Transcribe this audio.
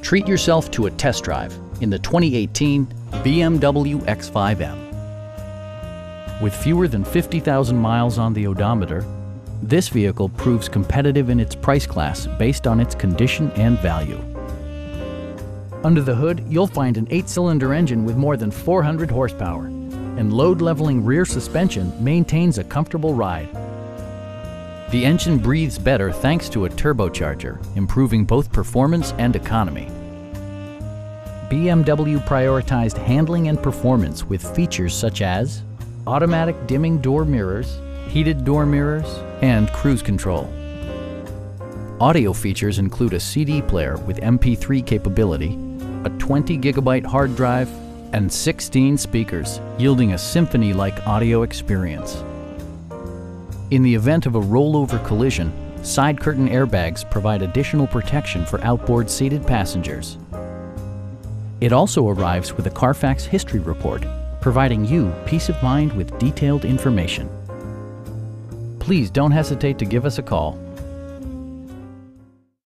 Treat yourself to a test drive in the 2018 BMW X5 M. With fewer than 50,000 miles on the odometer, this vehicle proves competitive in its price class based on its condition and value. Under the hood, you'll find an 8-cylinder engine with more than 400 horsepower, and load-leveling rear suspension maintains a comfortable ride. The engine breathes better thanks to a turbocharger, improving both performance and economy. BMW prioritized handling and performance with features such as automatic dimming door mirrors, heated door mirrors, and cruise control. Audio features include a CD player with MP3 capability, a 20 gigabyte hard drive, and 16 speakers, yielding a symphony-like audio experience. In the event of a rollover collision, side curtain airbags provide additional protection for outboard seated passengers. It also arrives with a Carfax history report, providing you peace of mind with detailed information. Please don't hesitate to give us a call.